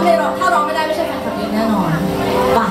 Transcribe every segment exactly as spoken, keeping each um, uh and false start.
ไม่ร้องถ้าร้องไม่ได้ไม่ใช่แฟนคลับเองแน่นอนป่ะ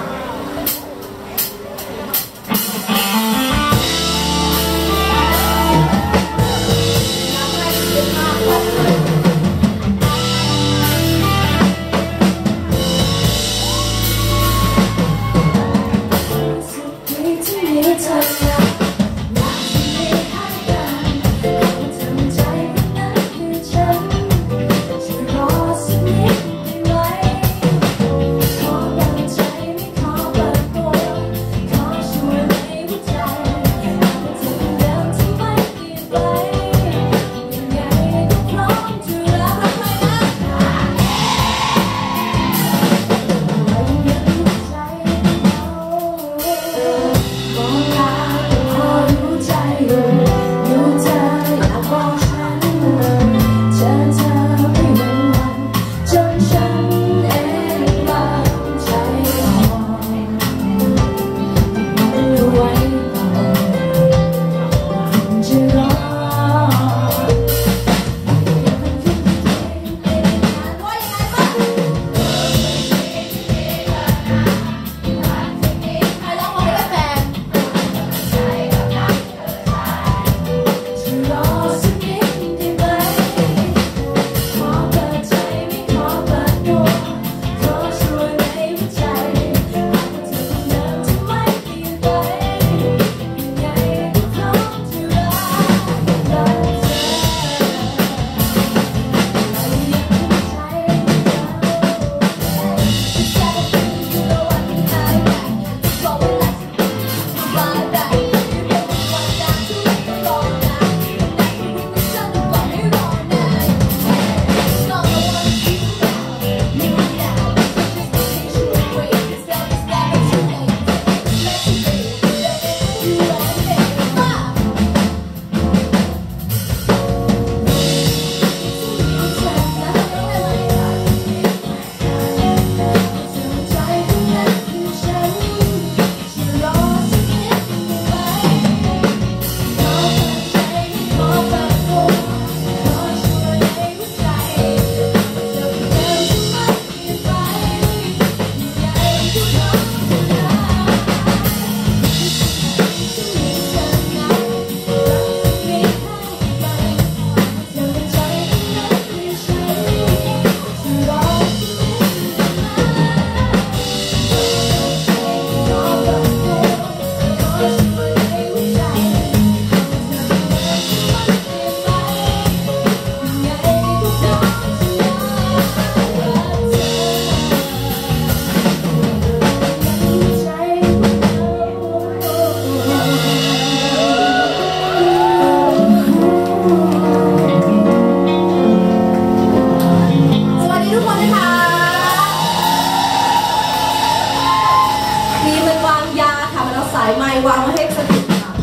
วางไว้ให้สติค่ะ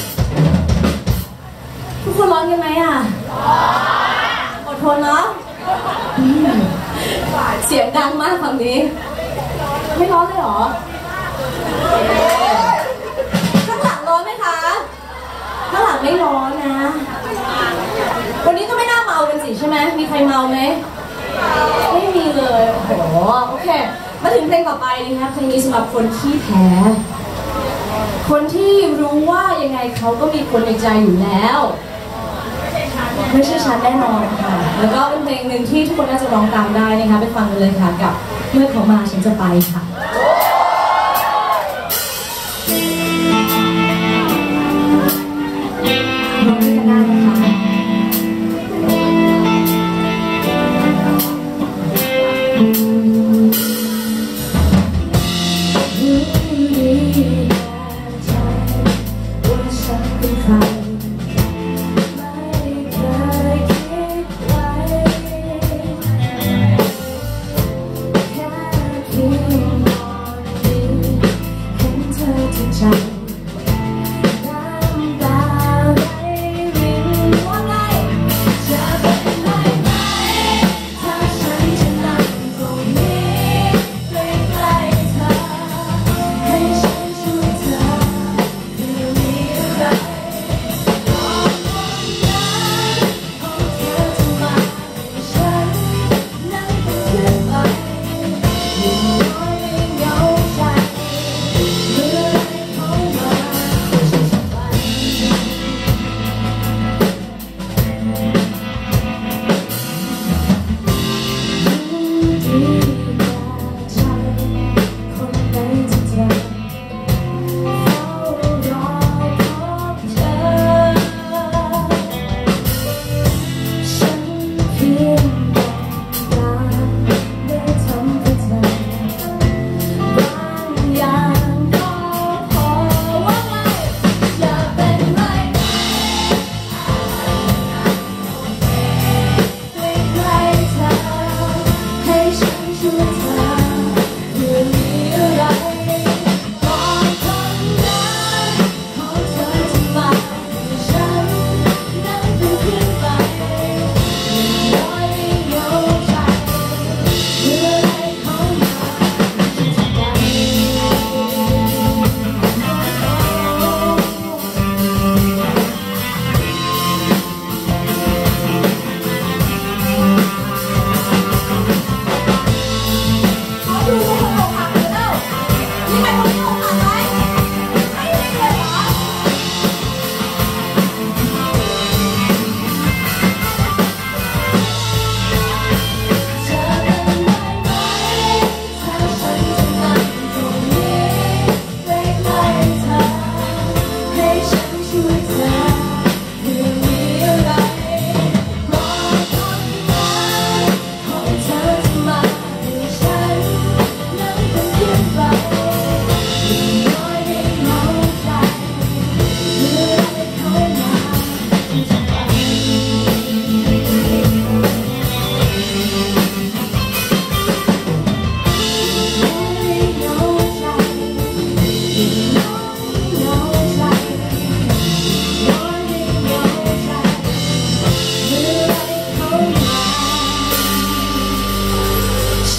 ทุกคนร้องกันไหมอ่ะอดทนเนาะเสียงดังมากฝั่งนี้ไม่ร้อนเลยเหรอข้างหลังร้อนไหมคะข้างหลังไม่ร้อนนะวันนี้ก็ไม่น่าเมากันสิใช่ไหมมีใครเมาไหมไม่มีเลยโอ้โหโอเคมาถึงเพลงต่อไปนะคะเพลงนี้สำหรับคนขี้แพ้คนที่รู้ว่ายังไงเขาก็มีคนในใจอยู่แล้วไม่ใช่ฉันแน่นอนค่ะแล้วก็เป็นเพลงหนึ่งที่ทุกคนน่าจะร้องตามได้นะคะไปฟังกันเลยค่ะกับเมื่อเขามาฉันจะไปค่ะร้องกันได้นะคะ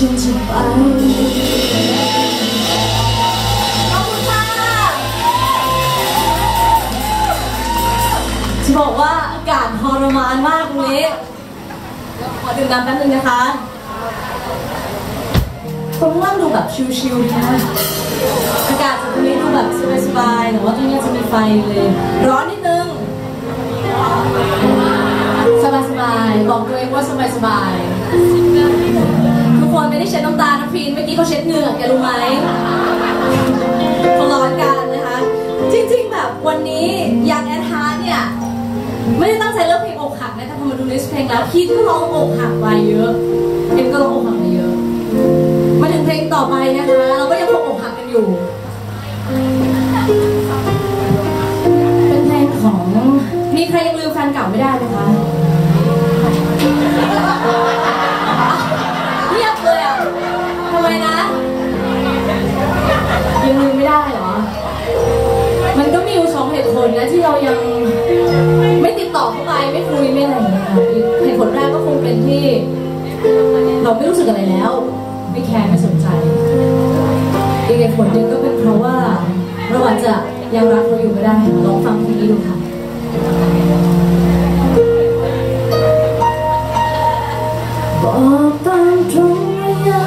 ฉันจะไปขอบคุณค่ะจะบอกว่าอากาศทรมานมากวันนี้ขอดื่มน้ำแป๊บนึงนะคะตรงล่างดูแบบชิลๆดีนะอากาศจะตรงนี้ดูแบบสบายๆแต่ว่าตรงนี้จะมีไฟเลยร้อนนิดนึงสบายๆบอกตัวเองว่าสบายๆทุกคนไม่ได้เช็ดน้ำตานะพีนเมื่อกี้เขาเช็ดเหงื่อแกรู้ไหมเขาร้อนกันนะคะจริงๆแบบวันนี้ยังแอนฮาร์เนี่ยไม่ได้ตั้งใจเลือกเพลงอกหักนะแต่พอมาดูลิสต์เพลงแล้วพีนก็ร้องอกหักไปเยอะเอ็มก็ร้องอกหักไปเยอะมาถึงเพลงต่อไปนะคะเราก็ยังคงอกหักกันอยู่เป็นเพลงของมีใครยังลืมแฟนเก่าไม่ได้ไหมคะเงียบเลยอ่ะทำไมนะยังลืมไม่ได้เหรอมันก็มีอยู่สองเหตุผลนะที่เรายังไม่ติดต่อเข้าไปไม่คุยไม่อะไรอย่างเงี้ยค่ะเหตุผลแรกก็คงเป็นที่เราไม่รู้สึกอะไรแล้วไม่แคร์ไม่สนใจอีกเหตุผลหนึ่งก็เป็นเพราะว่าเราอาจจะยังรักเขาอยู่ก็ได้ลองฟังเพลงนี้ดูค่ะบอกตามตรงว่ายัง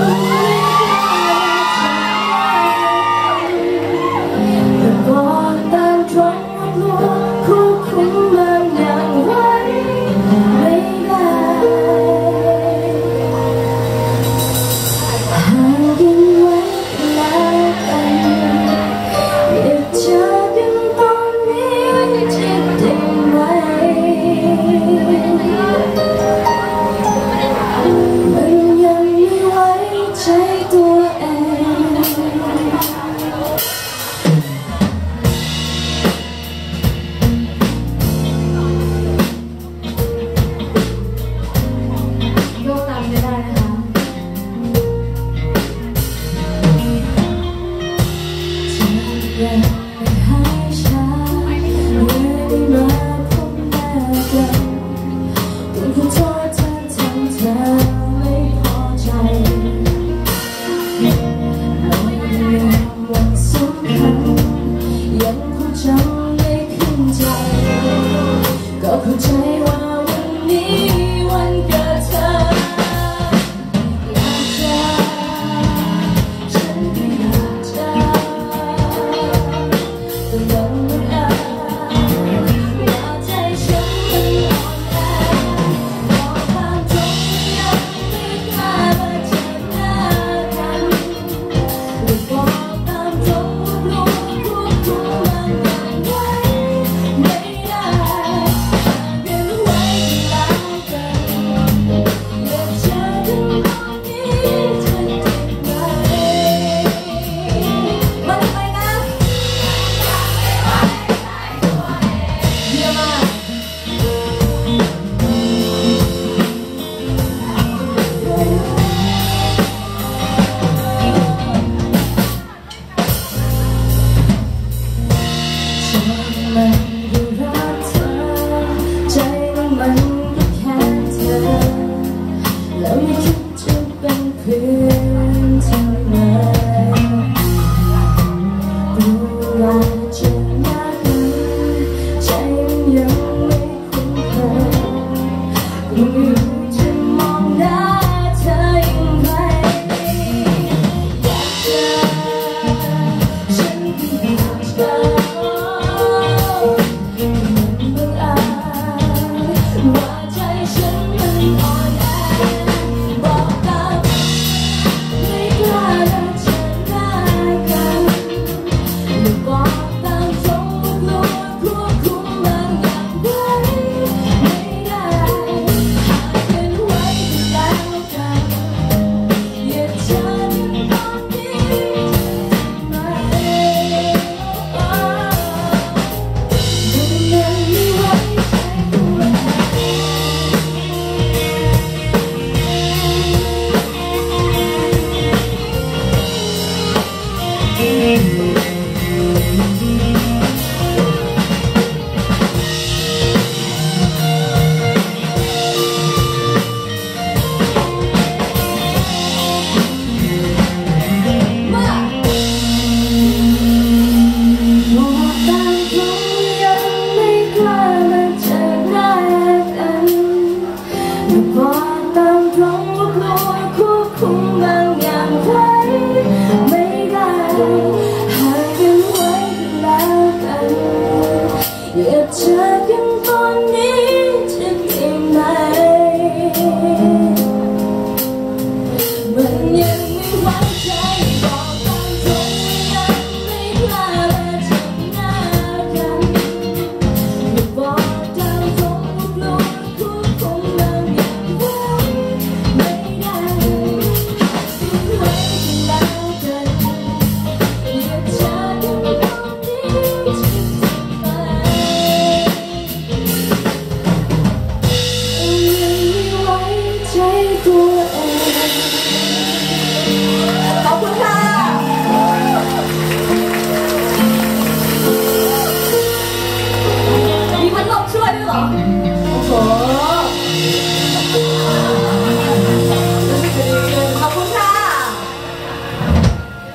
ไม่บอกตามตรงว่ากลัวควบคุมบางอย่างไว้ไม่ได้ห่างกันไว้แล้วกันอยากเจอกันตอนนี้ที่ได้ไหมมัน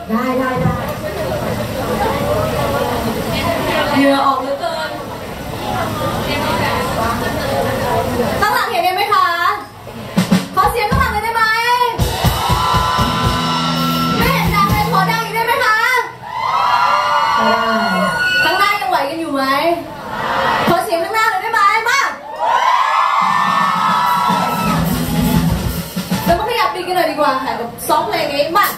ได้ได้ได้เหงื่อออกเหลือเกินข้างหลังเห็นได้ไหมคะขอเสียงข้างหลังเลยได้ไหมไม่เห็นดังเลยขอดังอีกได้ไหมคะได้ข้างหน้ายังไหวกันอยู่ไหมขอเสียงข้างหน้าเลยได้ไหมมาแล้วมาขยับปีกกันหน่อยดีกว่าค่ะกับซ้อมเพลงนี้มา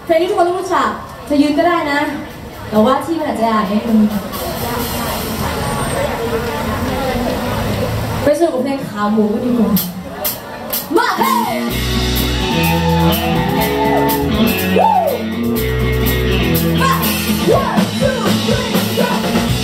เพลงที่ทุกคนต้องรู้จักเธอยืนก็ได้นะแต่ว่าที่มันอาจจะยากนิดนึงไปสนุกกับเพลงขาหมูกันดีกว่ามาเฮ้มา one two three go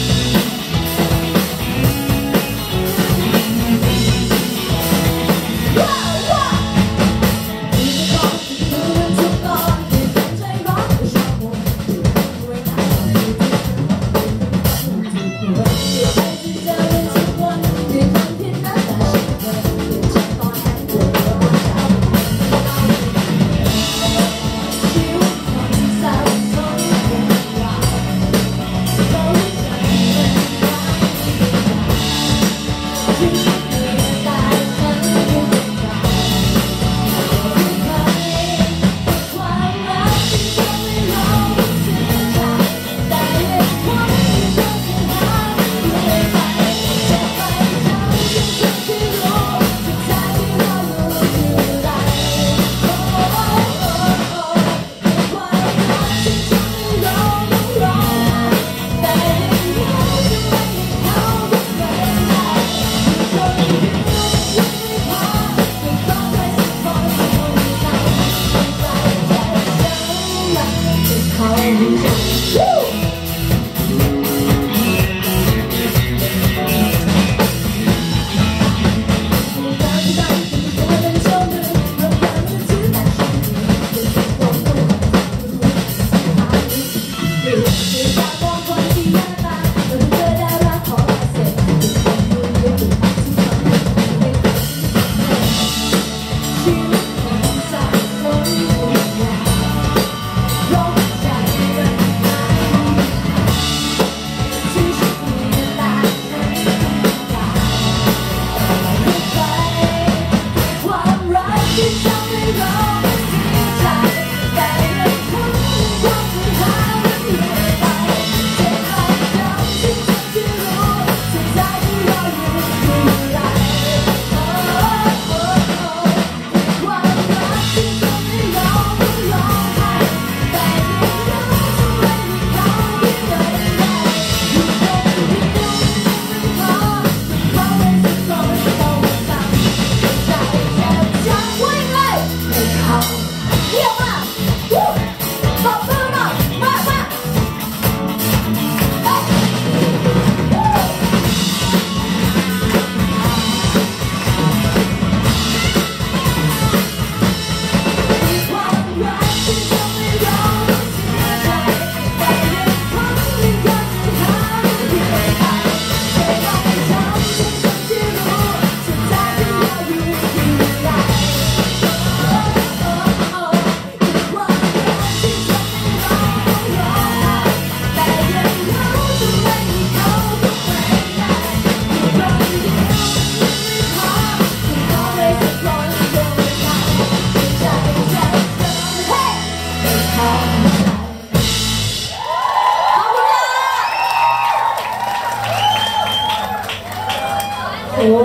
โอ้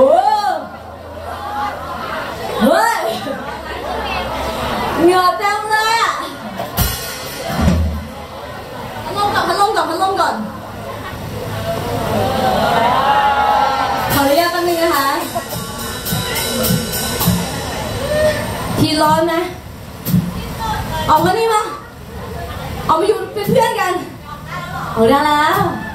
เฮ้ยเหงื่อเต็มเลยอ่ะพัดลมก่อนพัดลมก่อนพัดลมก่อนขออนุญาตแป๊บนึงนะคะทีร้อนไหมออกมานี่มาออกมาอยู่เป็นเพื่อนกันออกได้แล้ว